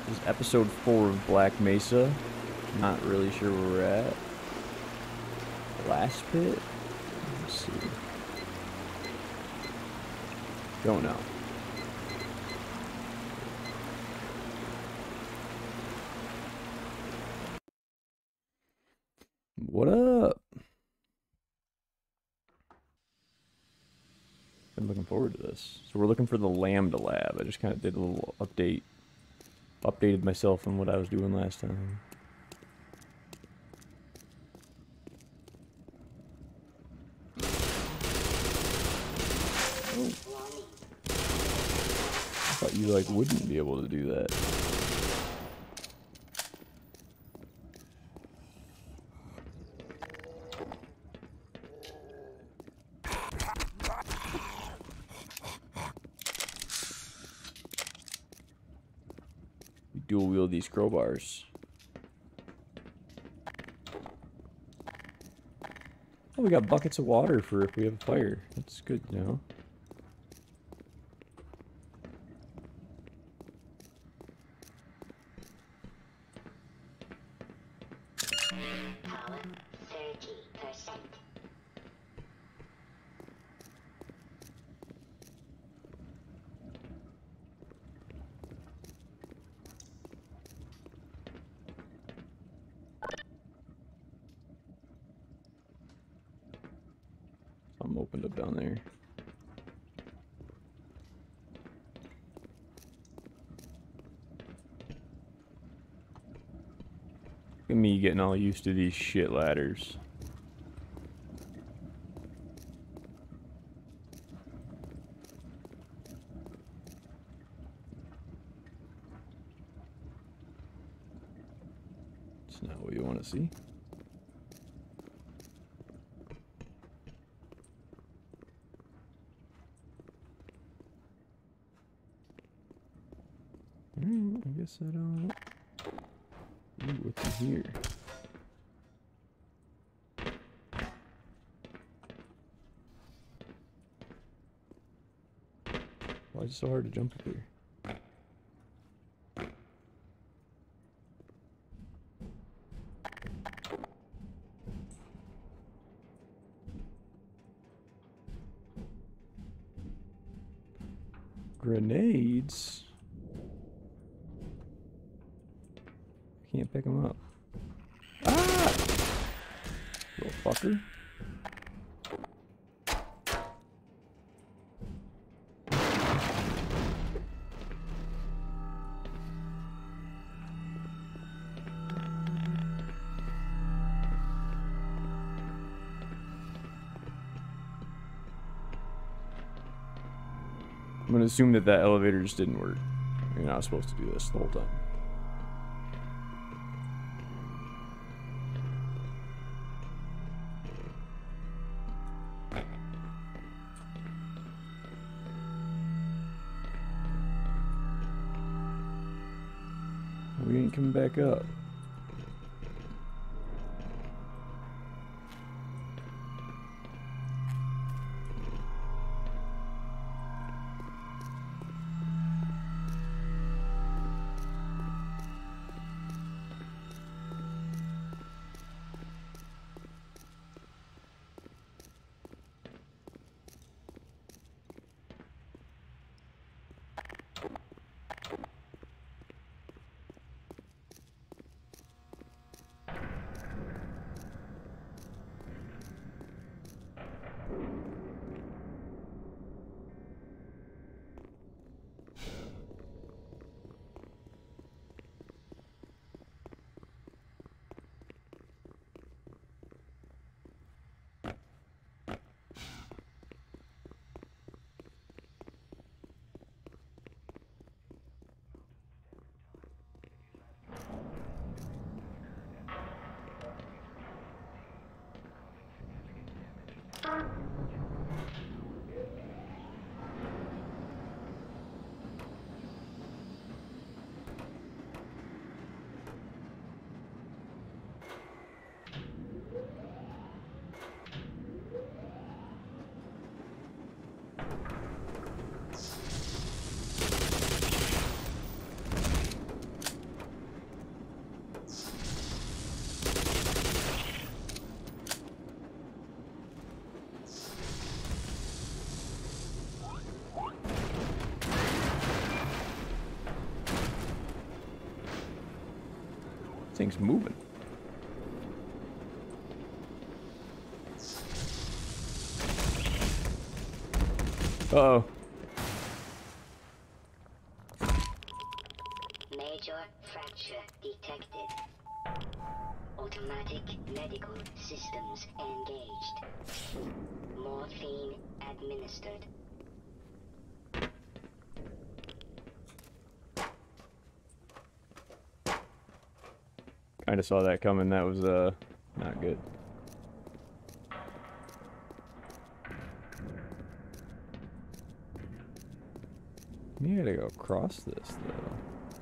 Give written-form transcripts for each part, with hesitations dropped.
This is episode 4 of Black Mesa. Not really sure where we're at. Last pit? Let's see. Don't know. What up? Been looking forward to this. So we're looking for the Lambda Lab. I just kind of did a little update. Updated myself on what I was doing last time. Oh. I thought you like wouldn't be able to do that. We dual wield these crowbars. Oh, we got buckets of water for if we have a fire. That's good, you know. Power 30%. Something opened up down there. Look at me getting all used to these shit ladders. It's not what you want to see. I guess I don't. Ooh, what's in here? Why is it so hard to jump up here? Grenades? I can't pick them up. Ah! Little fucker. I'm gonna assume that that elevator just didn't work. You're not supposed to do this the whole time. We ain't coming back up. thing's moving. Uh-oh. Major fracture detected. Automatic medical systems engaged. Morphine administered. Kinda saw that coming. That was, not good. You gotta go across this, though.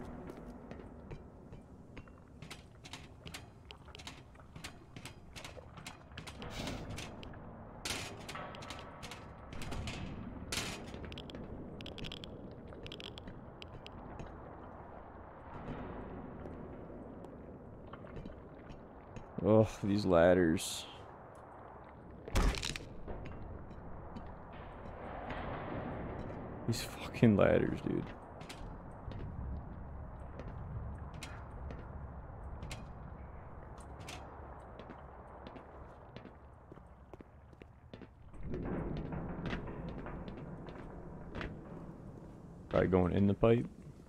Oh, these ladders. These fucking ladders, dude. Probably going in the pipe.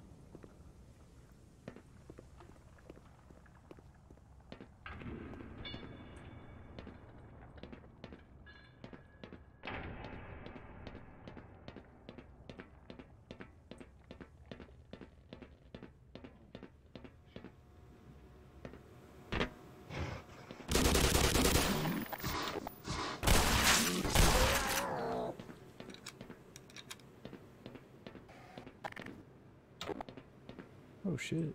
Oh shit.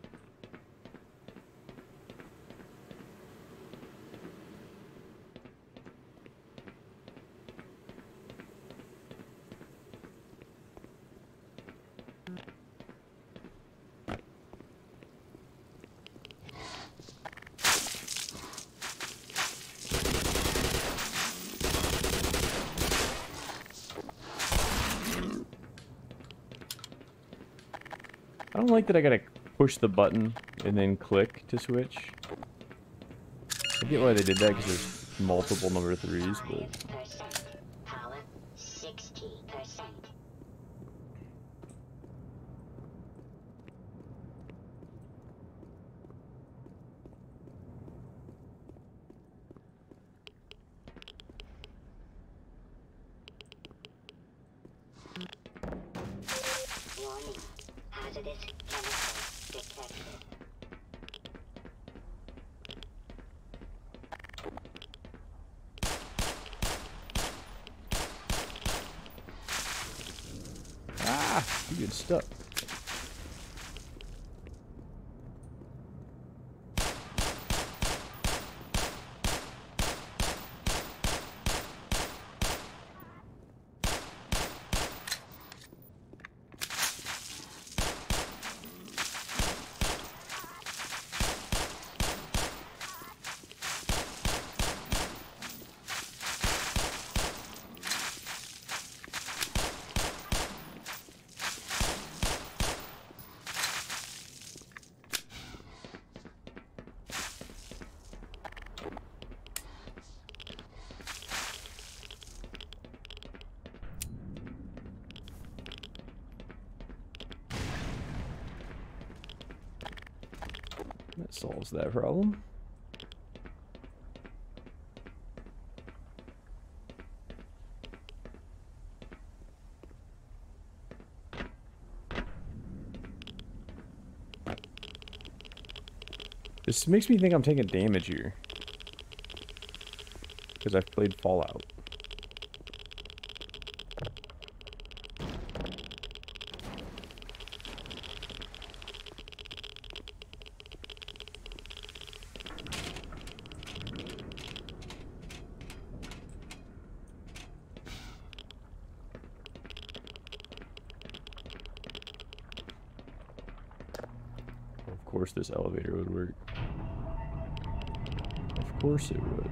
I don't like that I gotta push the button and then click to switch. I get why they did that because there's multiple number 3s, but 5%. Power 60%. Warning. Hazardous chemicals detected. ah, you get stuck. That solves that problem. This makes me think I'm taking damage here. Because I've played Fallout. Of course this elevator would work. Of course it would.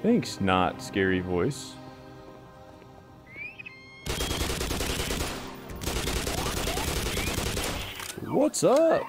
Thanks, not scary voice. What's up?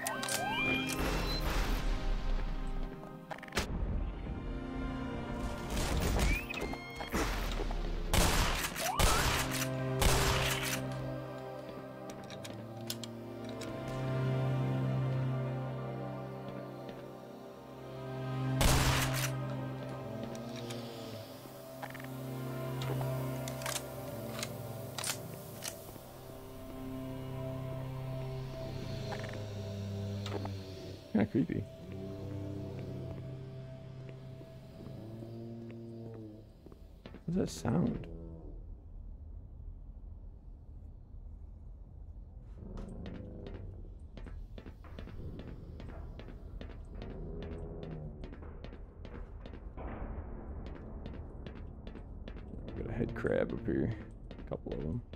Kinda creepy. What's that sound? Got a head crab up here. A couple of them.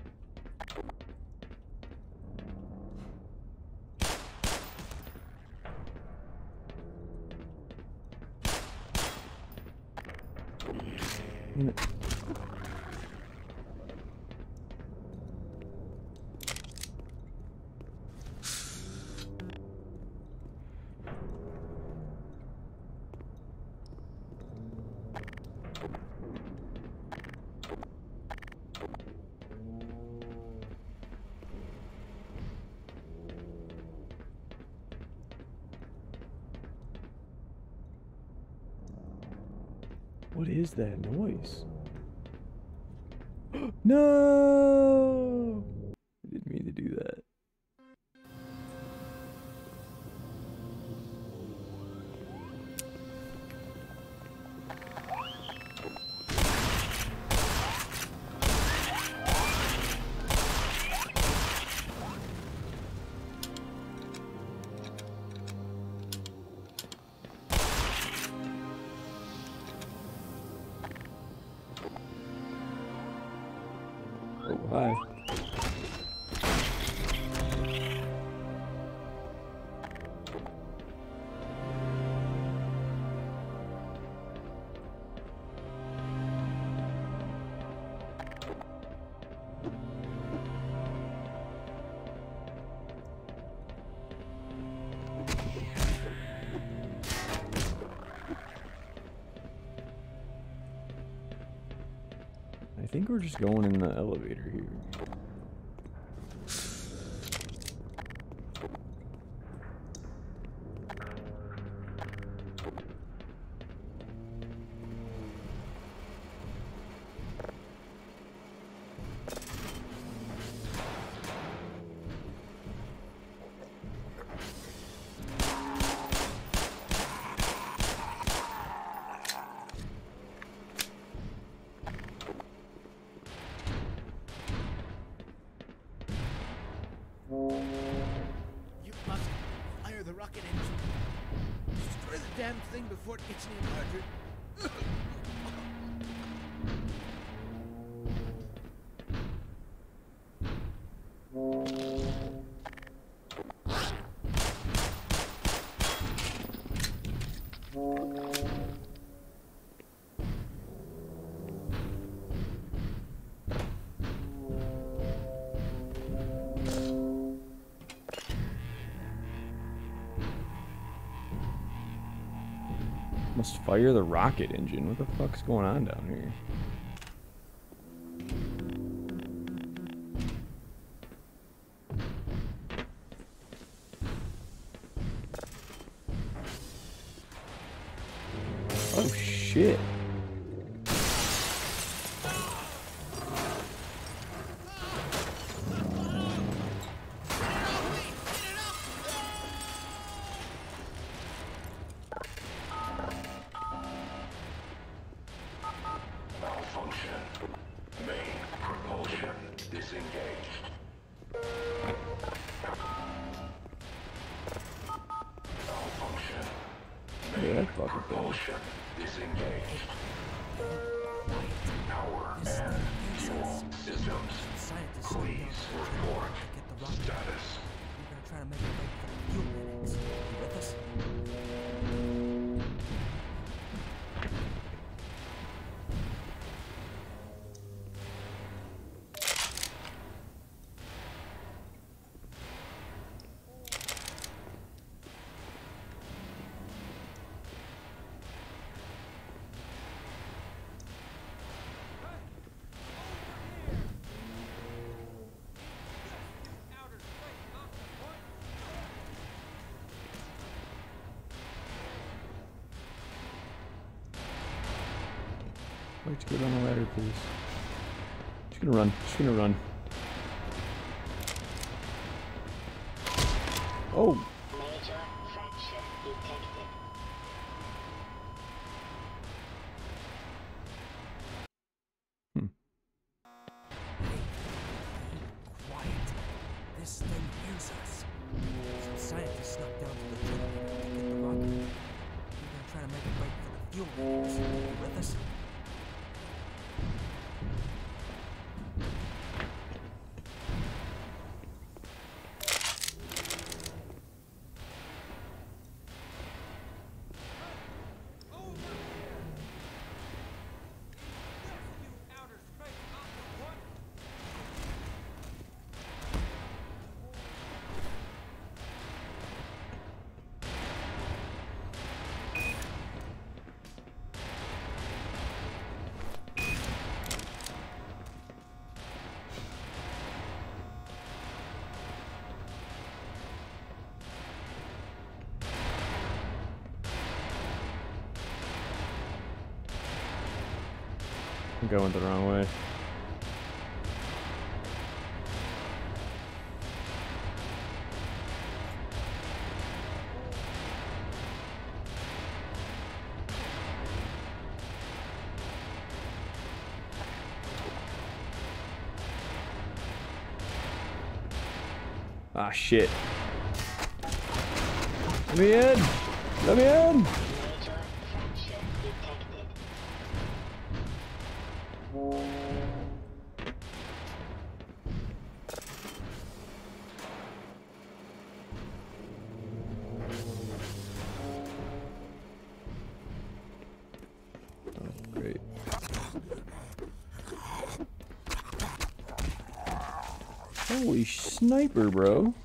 What is that noise? No! I didn't mean to do that. Oh, hi. I think we're just going in the elevator here. You must fire the rocket engine. Destroy the damn thing before it gets any larger. Must fire the rocket engine. What the fuck's going on down here? Oh shit. Malfunction. Main propulsion disengaged. Malfunction. Yeah, that fucking thing. Propulsion disengaged. Power and fuel systems. Please report status. We're gonna try to make it right for a few minutes. You with us? I'd like to go down the ladder, please. Just gonna run. Just gonna run. Oh! Major fracture detected. Hmm. Quiet. This thing hears us. Some scientists snuck down to the generator to get the rocket. We're gonna try to make a break for the fuel layers. You with us? I'm going the wrong way. Ah, shit. Let me in! Let me in! Major fracture detected. Oh, great. Holy sniper, bro.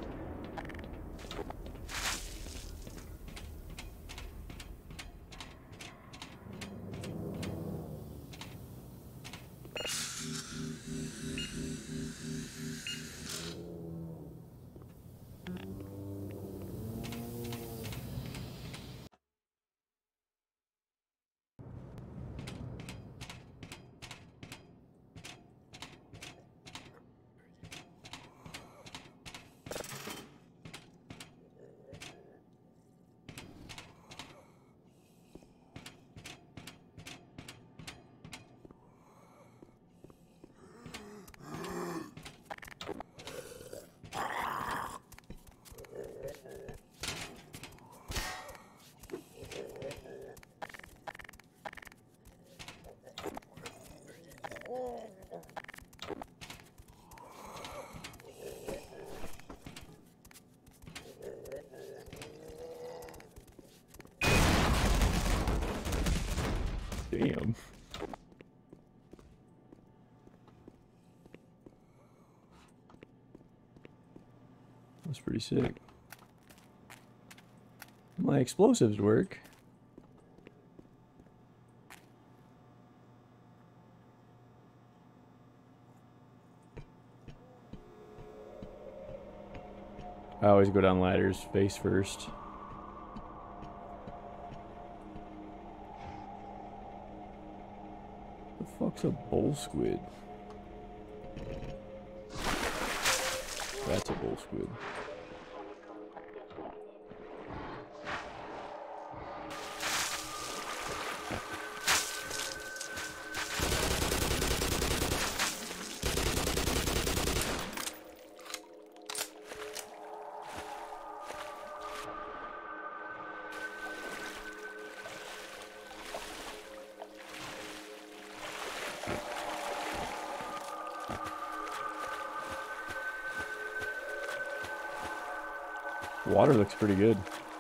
Damn. That's pretty sick. My explosives work. I always go down ladders face first. The fuck's a bull squid? That's a bull squid. Water looks pretty good.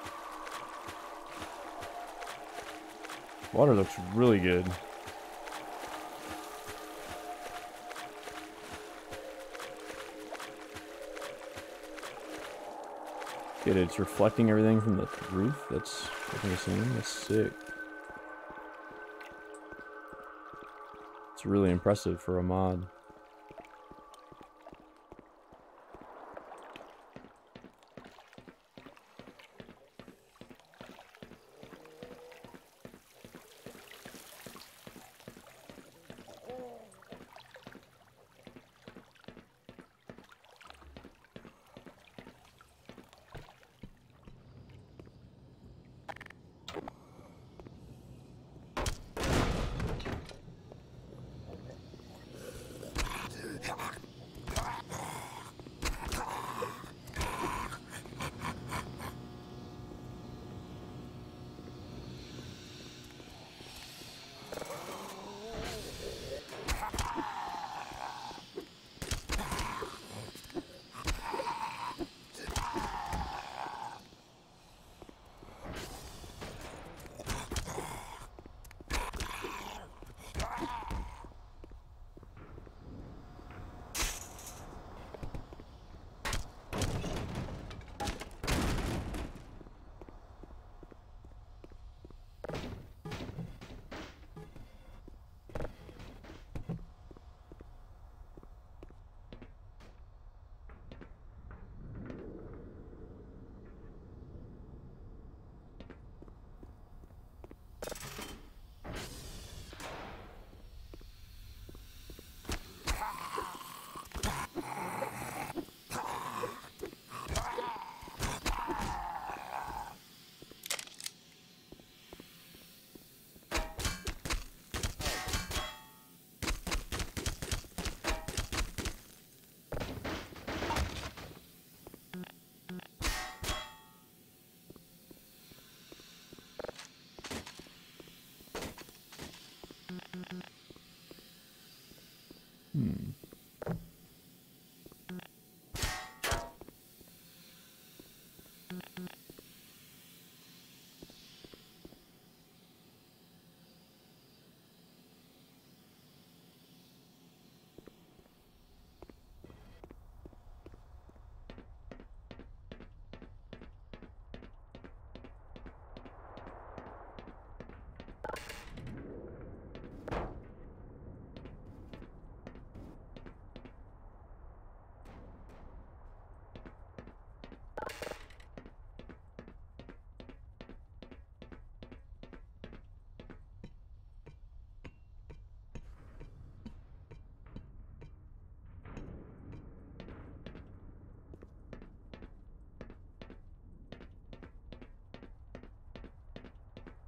Water looks really good. Get it, it's reflecting everything from the roof. That's amazing. That's sick. It's really impressive for a mod.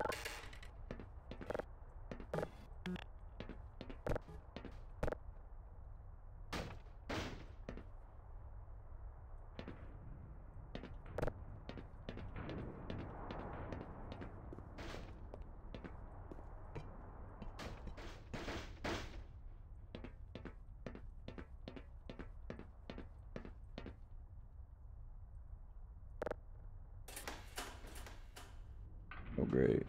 Oh, great.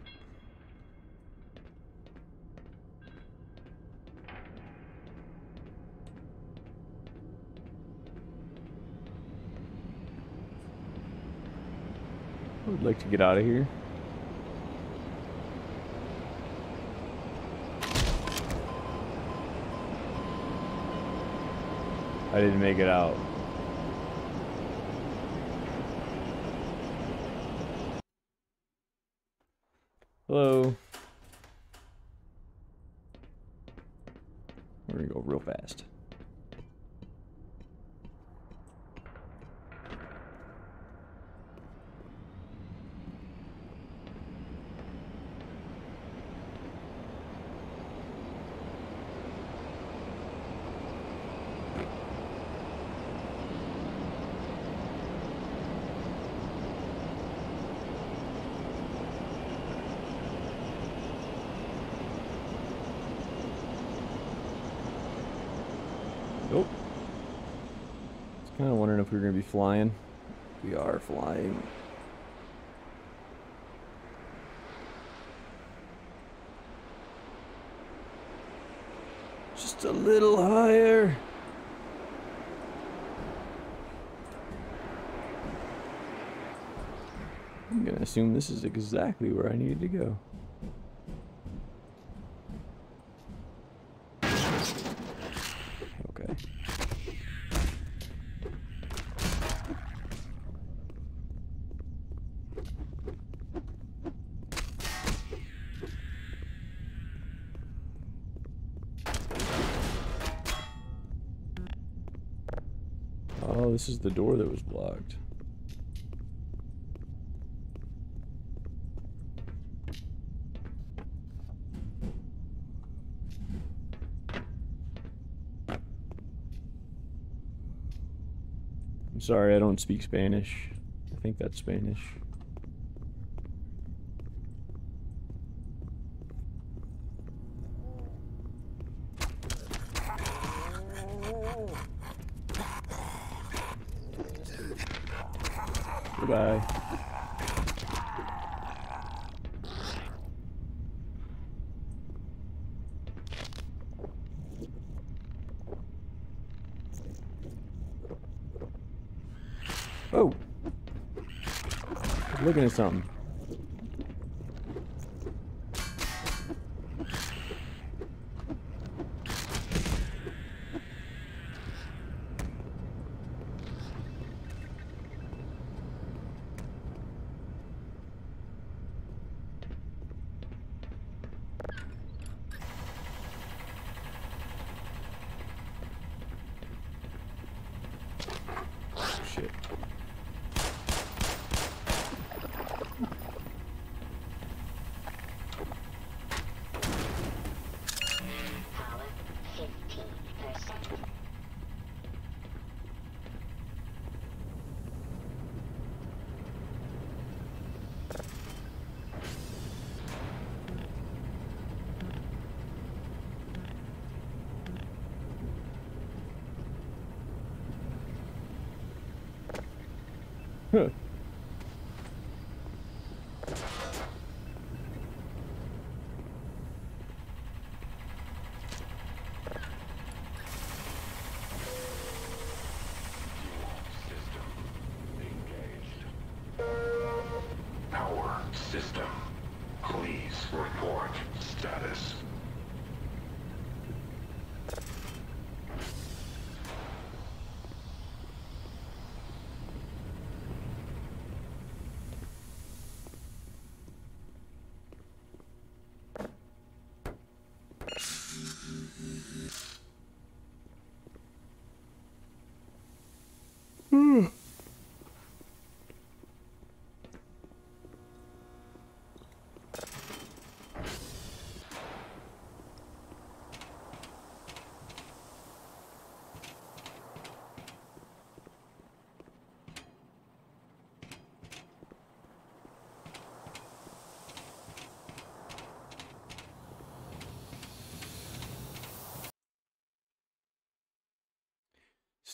I would like to get out of here. I didn't make it out. Hello. We're gonna go real fast. Nope. I was kind of wondering if we were going to be flying. We are flying. Just a little higher. I'm going to assume this is exactly where I needed to go. Okay. Oh, this is the door that was blocked. I'm sorry, I don't speak Spanish. I think that's Spanish. Goodbye. Oh! I'm looking at something. Shit. Power 15%. Huh. System engaged. Power system. Please report status.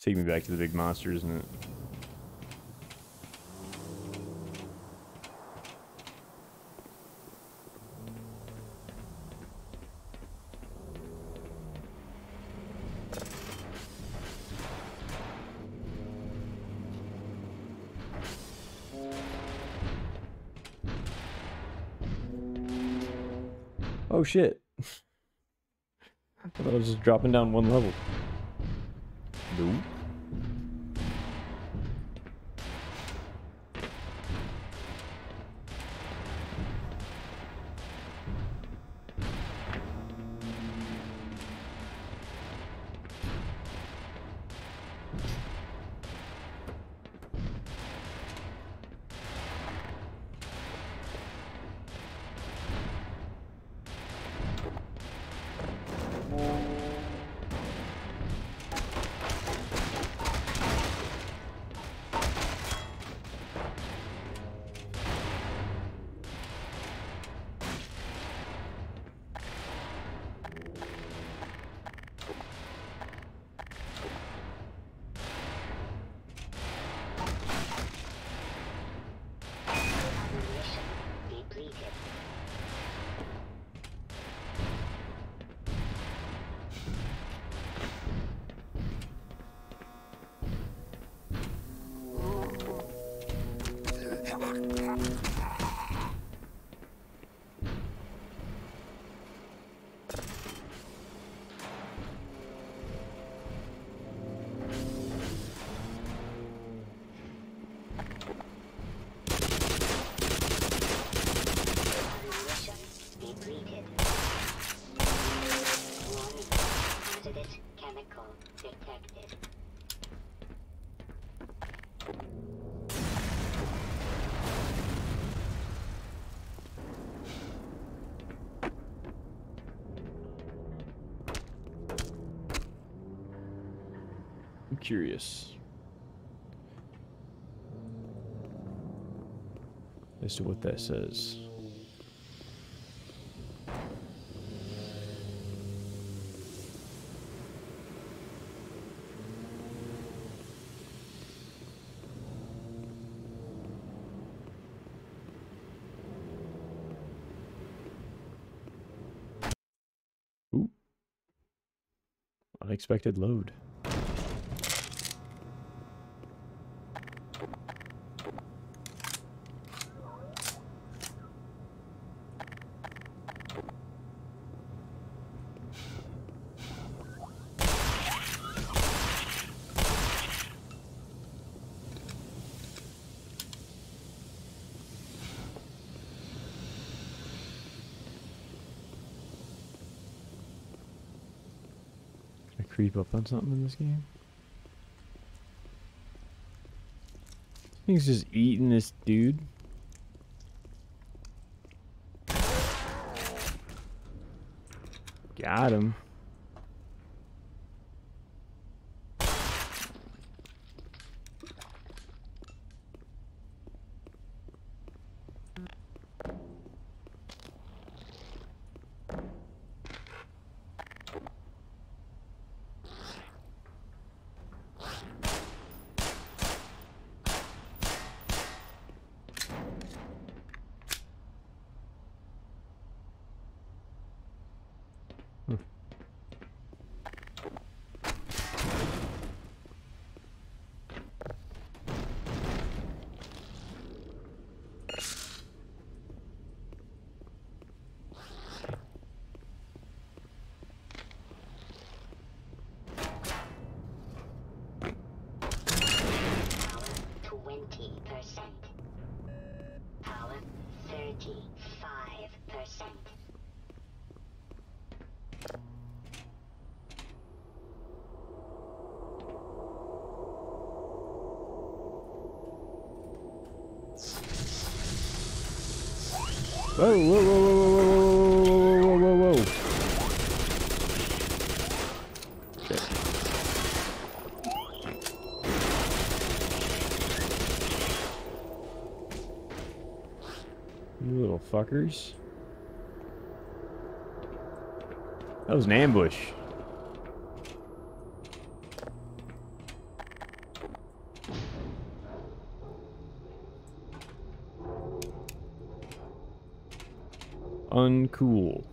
take me back to the big monster, isn't it? Oh shit. I thought I was just dropping down one level. Nope. Ammunition depleted. Ammunition depleted. Warning. Hazardous chemical detected. I'm curious as to what that says. Ooh. Unexpected load. Can I creep up on something in this game? He's just eating this dude. Got him. Power 20%. Power 35%. Whoa, whoa, whoa, whoa, whoa, whoa, whoa, whoa, whoa. Shit. You little fuckers. That was an ambush. Uncool.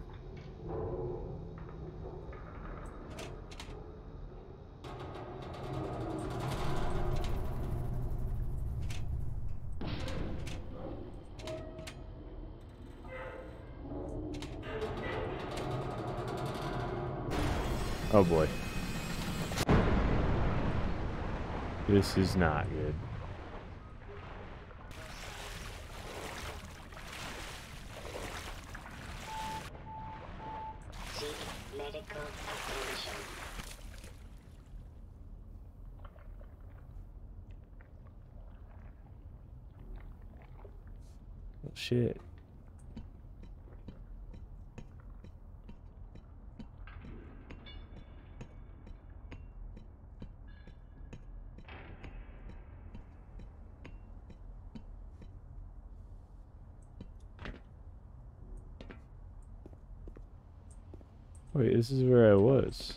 Oh boy. This is not good. Seek medical attention. Oh, shit. Wait, this is where I was.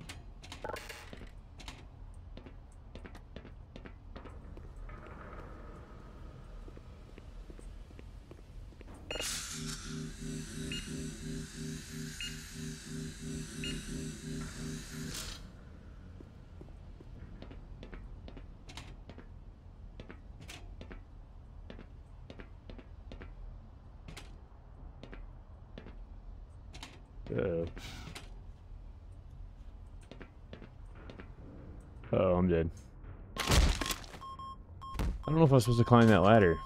Oh, I'm dead. I don't know if I was supposed to climb that ladder.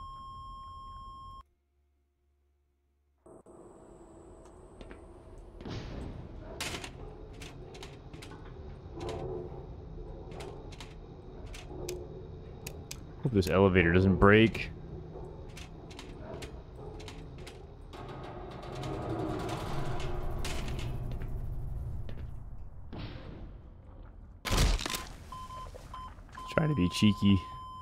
Hope this elevator doesn't break. Trying to be cheeky.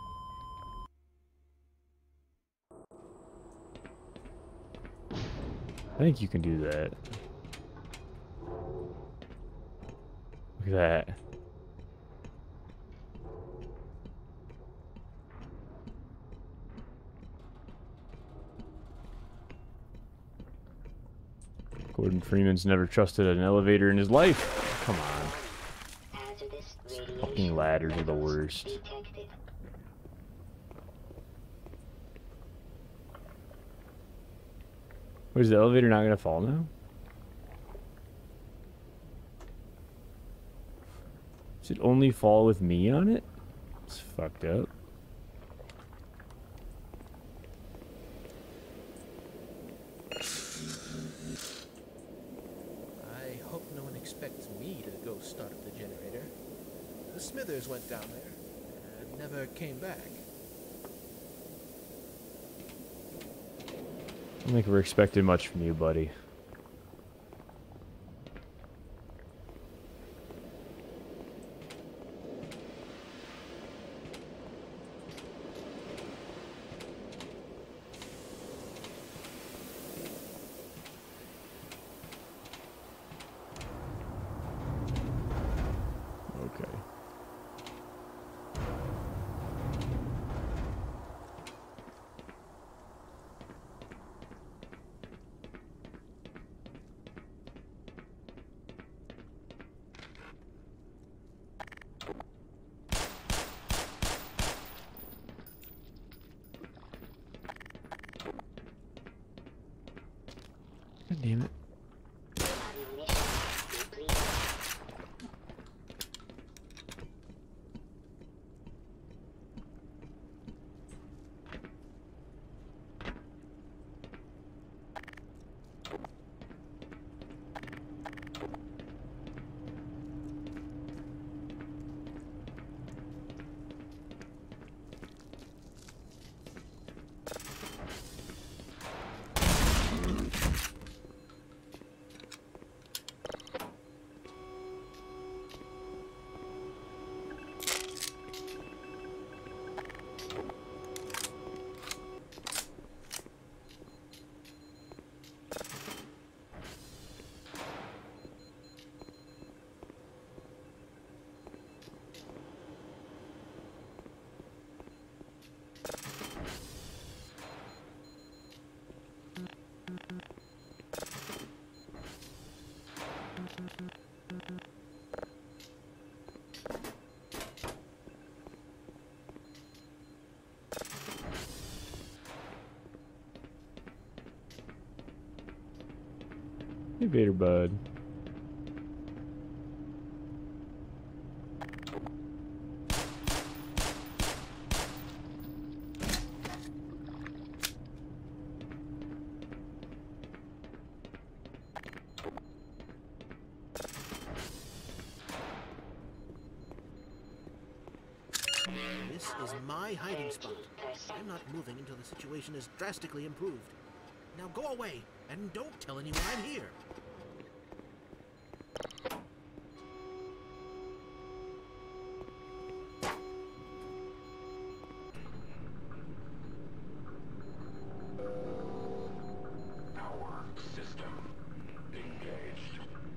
I think you can do that. Look at that. Gordon Freeman's never trusted an elevator in his life. Come on. Hazardous radiation Fucking ladders are the levels worst. detected. Wait, is the elevator not gonna fall now? Does it only fall with me on it? It's fucked up. I hope no one expects me to go start up the generator. The Smithers went down there and never came back. I don't think we're expecting much from you, buddy. Okay. God damn it. Ammunition depleted. Hey, Vader Bud. This is my hiding spot. I'm not moving until the situation is drastically improved. Now go away, and don't tell anyone I'm here. Power system engaged.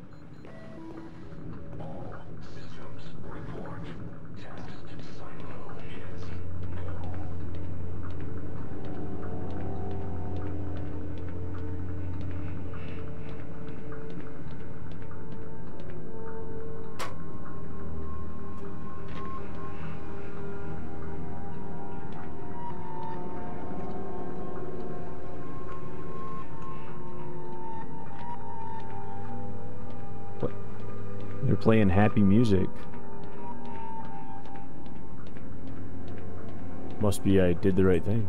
All systems report. Test silo is go. What? They're playing happy music. Must be I did the right thing.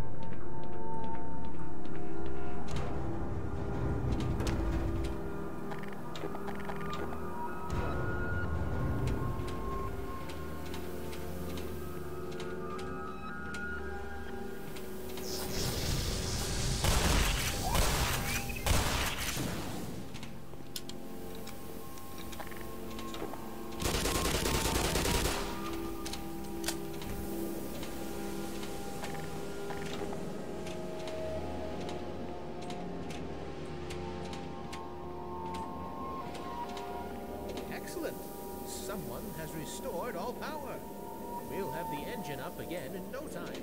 Excellent. Someone has restored all power. We'll have the engine up again in no time.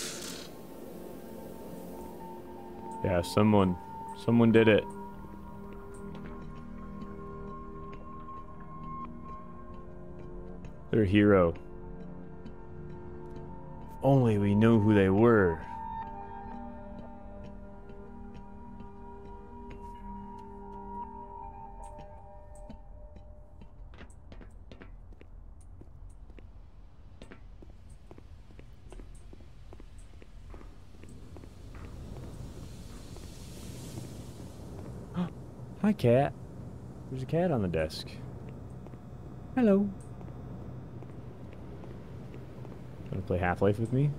Yeah, someone did it. They're a hero. If only we knew who they were. Hi, cat. There's a cat on the desk. Hello. Wanna play Half-Life with me?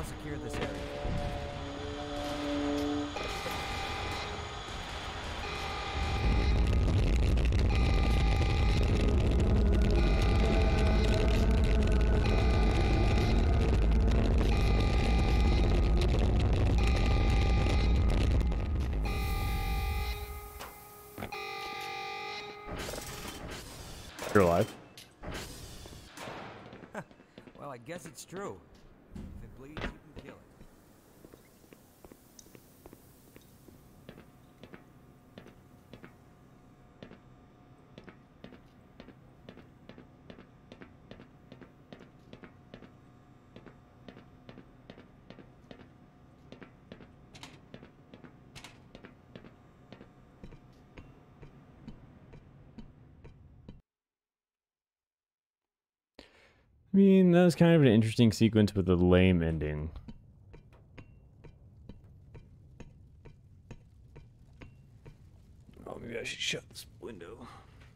I'll secure this area. You're alive. Well, I guess it's true. If it bleeds, you can kill it. I mean, that was kind of an interesting sequence with a lame ending. Oh, maybe I should shut this window.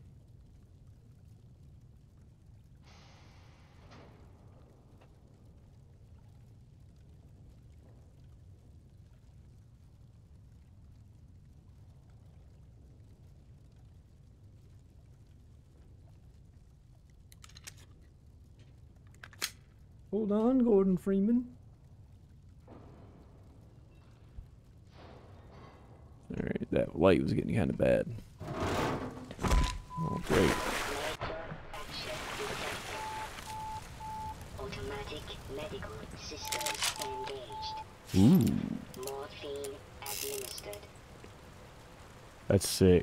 Hold on, Gordon Freeman. Alright, that light was getting kind of bad. Oh, great. Automatic medical systems engaged. Ooh, Morphine administered. that's sick.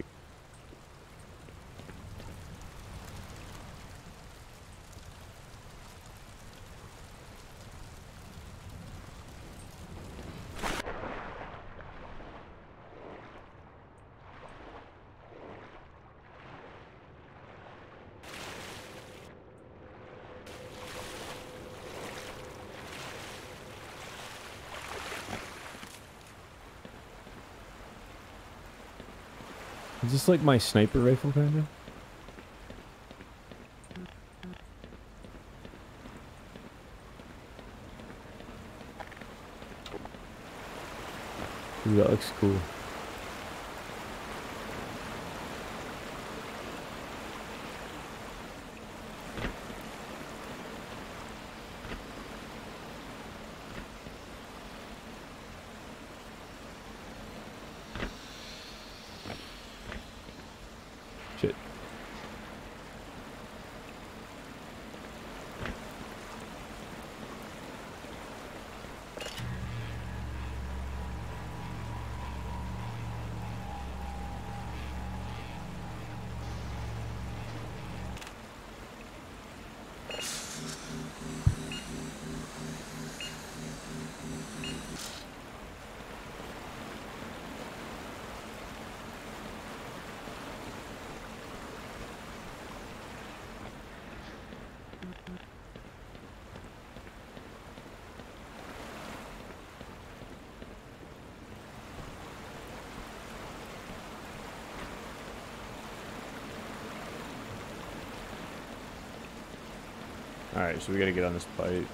Is this like my sniper rifle kind of? Ooh, that looks cool. Shit. Alright, so we gotta get on this pipe.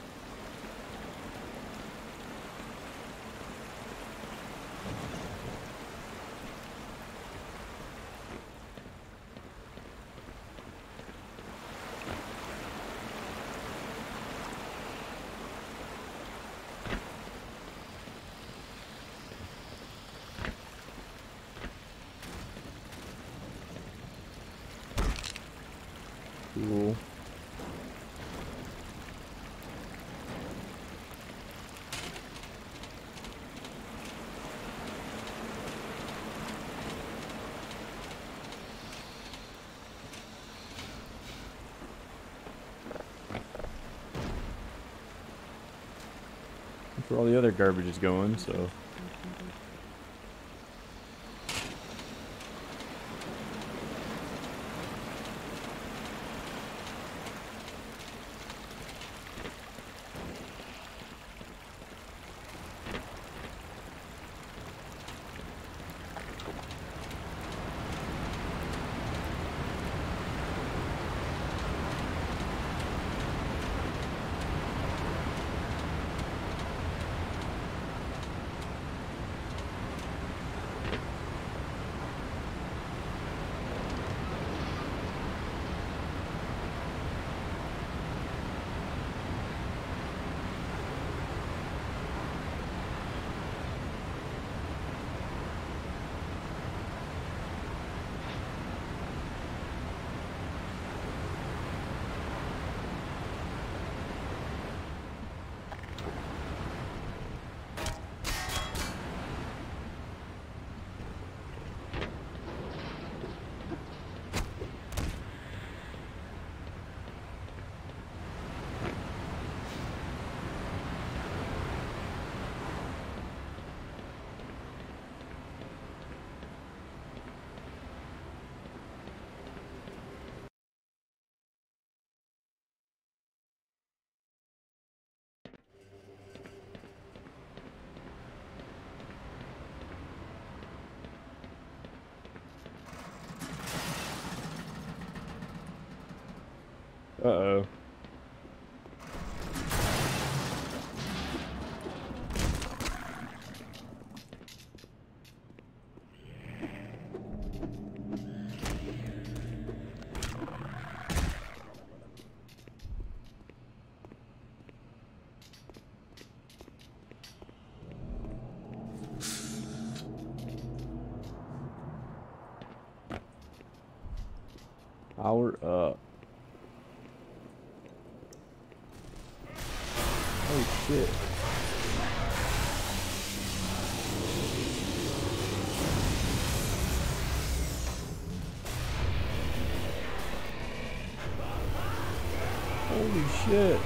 Cool. That's where all the other garbage is going, so. Uh-oh. Power up. Oh shit. Holy shit.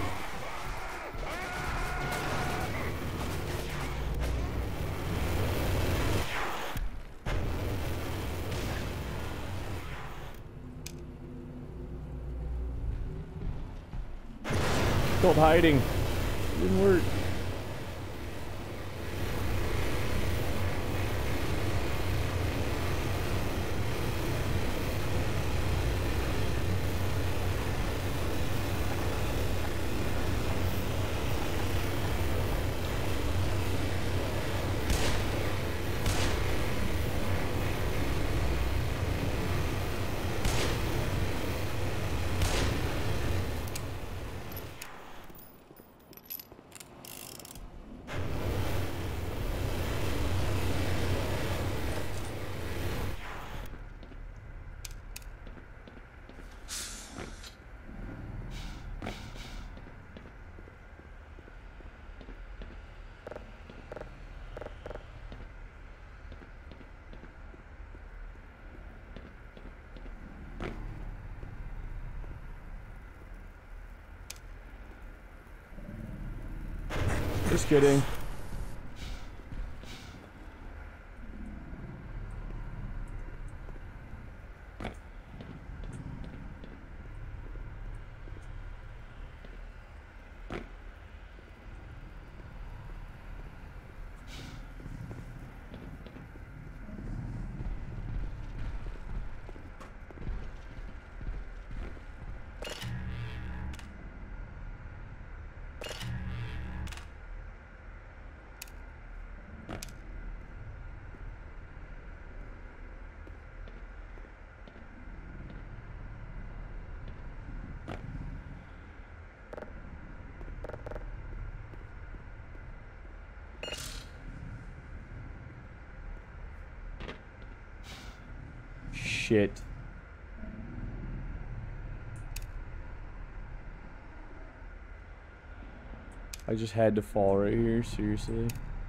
Called hiding. It didn't work. Just kidding. Shit. I just had to fall right here, seriously.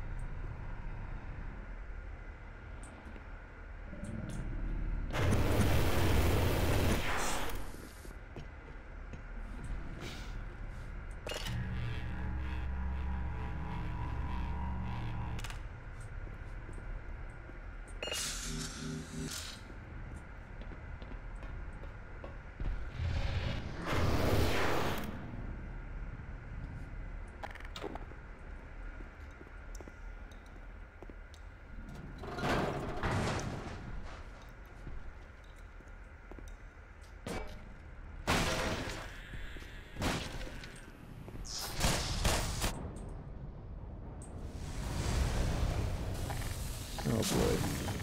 Oh boy.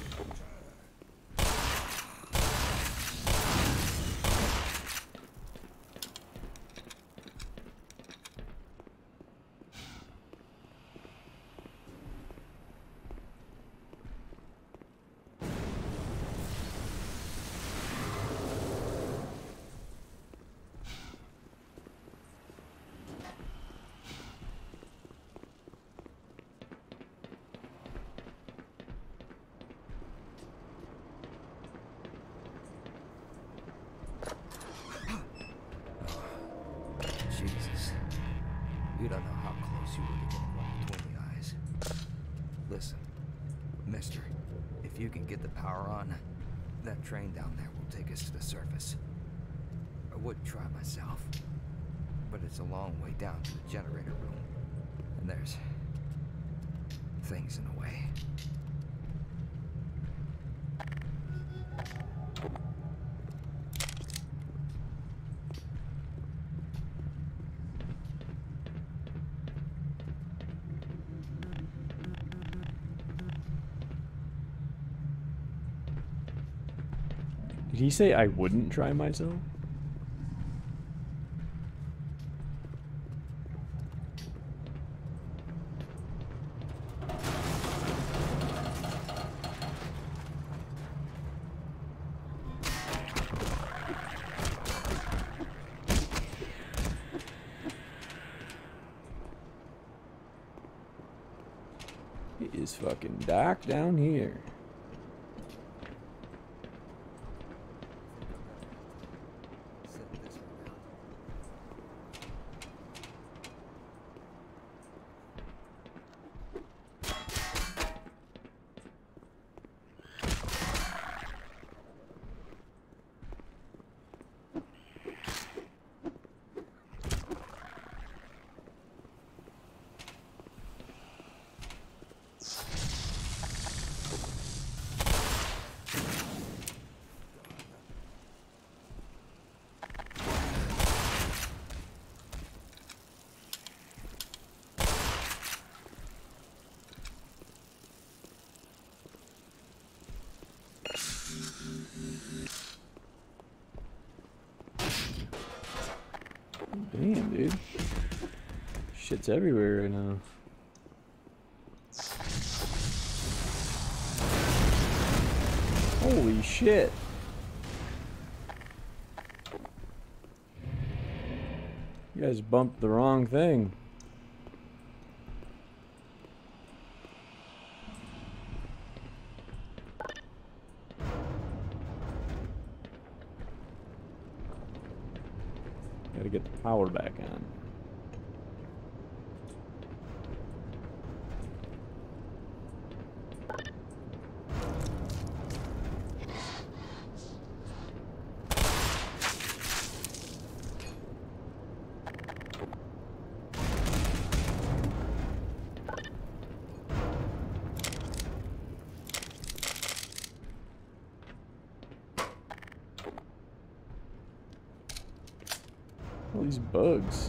Jesus. You don't know how close you were to getting one between the eyes. Listen, mister, if you can get the power on, that train down there will take us to the surface. I would try myself, but it's a long way down to the generator room. And there's things in the way. Did he say I wouldn't try myself? It is fucking dark down here. Set this one down. Damn, dude. Shit's everywhere right now. Holy shit. You guys bumped the wrong thing. Gotta get the power back on. All these bugs.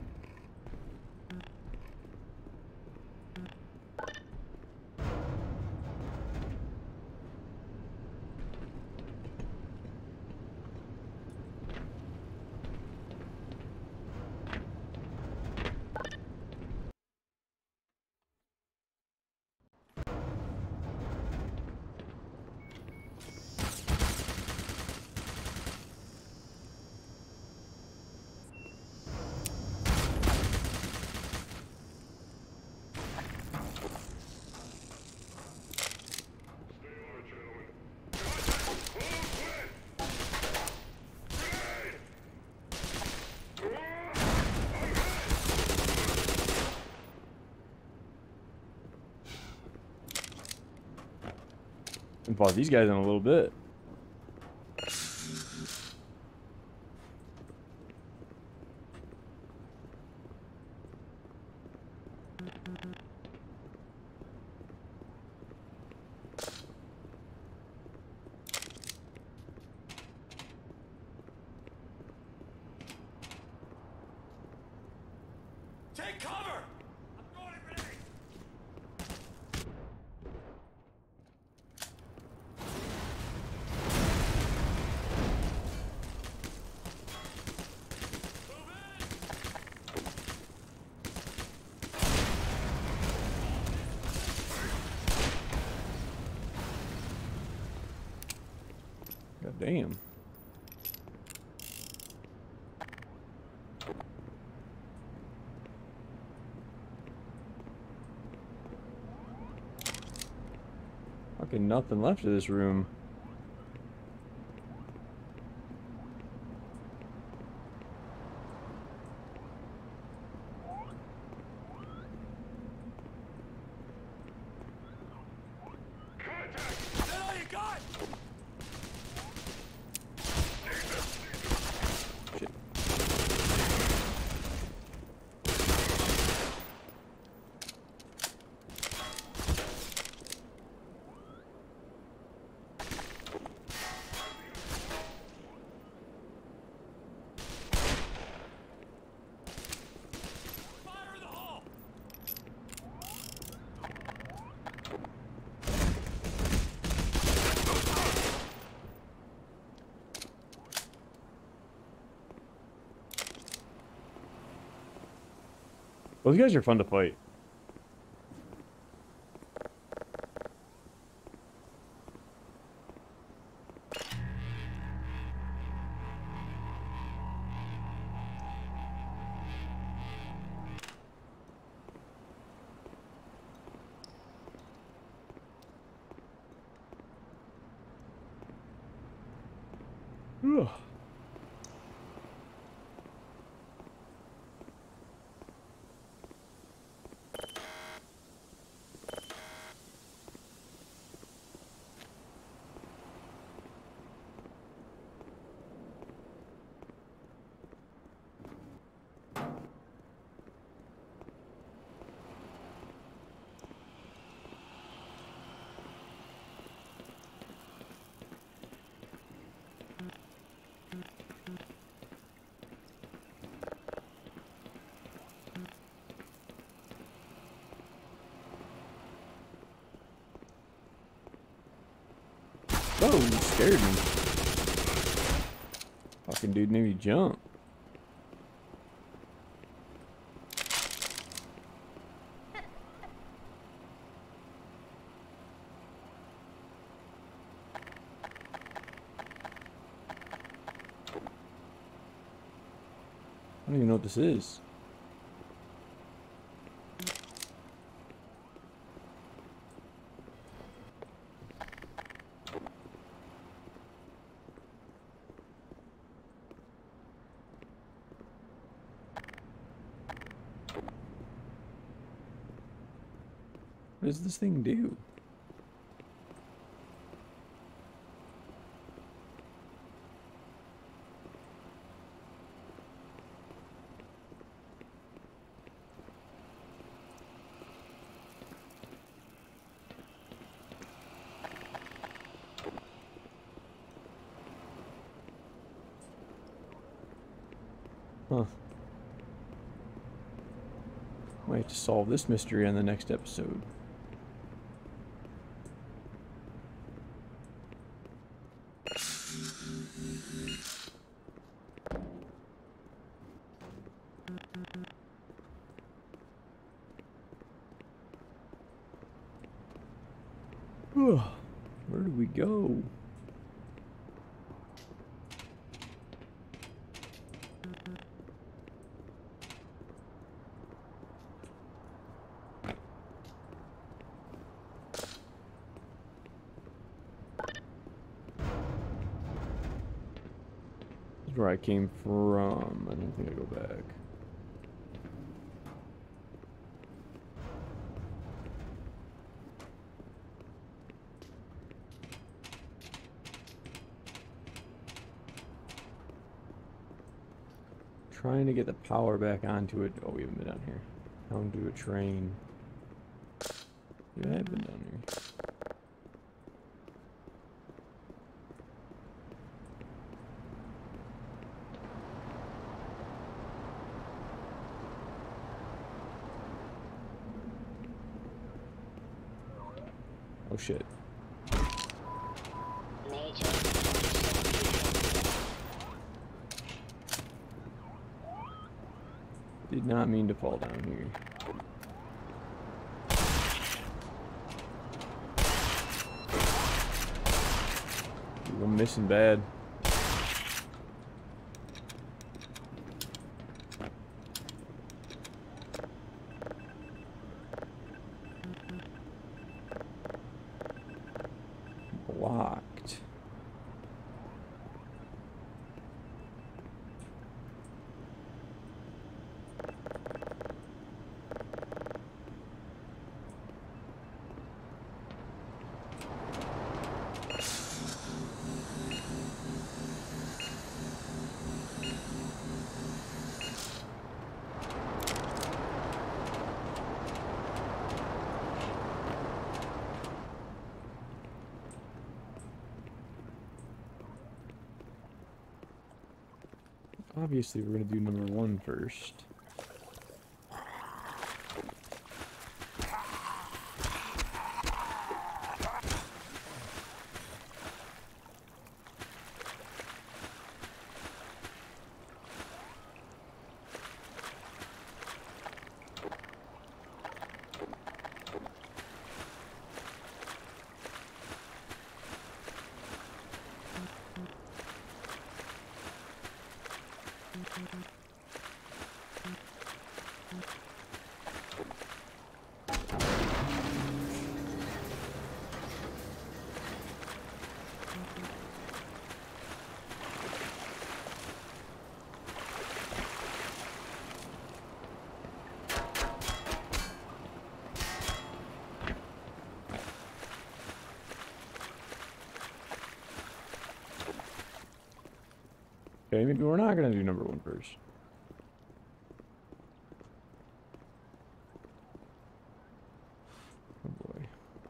And fought these guys in a little bit. Take cover! I'm throwing a grenade! God damn. Fucking nothing left of this room. Is that all you got? Shit. Fire in the hole! Those guys are fun to fight. Ugh. Oh, you scared me. Fucking dude made me jump. I don't even know what this is. What does this thing do? Huh. Might have to solve this mystery on the next episode. Where do we go? This is where I came from. I don't think I go back. Trying to get the power back onto it. Oh, we haven't been down here. Onto a train. Yeah, I have been down here. Oh shit. Major. Did not mean to fall down here. Ooh, I'm missing bad. Blocked. Obviously, we're gonna do number 1 first. Okay, maybe we're not gonna do number 1 first. Oh boy.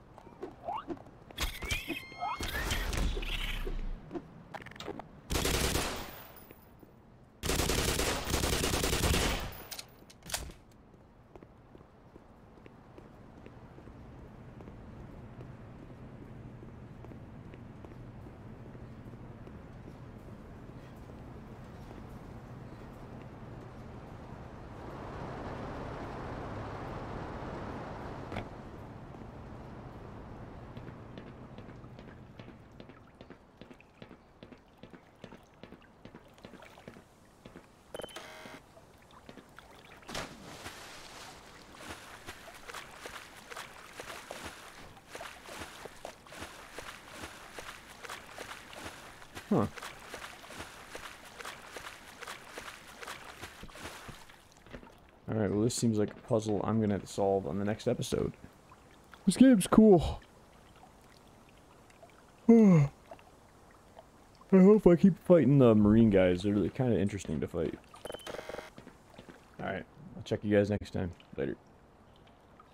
Huh. Alright, well this seems like a puzzle I'm gonna have to solve on the next episode. This game's cool. I hope I keep fighting the marine guys. They're really kind of interesting to fight. Alright, I'll check you guys next time. Later.